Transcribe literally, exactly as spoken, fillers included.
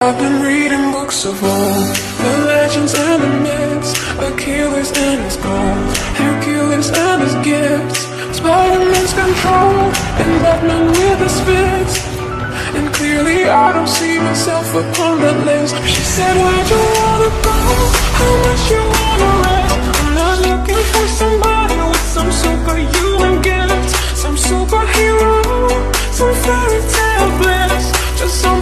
I've been reading books of old, the legends and the myths, Achilles and his gold, Hercules and his gifts, Spider-Man's control, and Batman with his fits. And clearly I don't see myself upon that list. She said, where'd you wanna go? How much you wanna rest? I'm not looking for somebody with some superhuman gifts, some superhero, some fairy tale bliss. Just so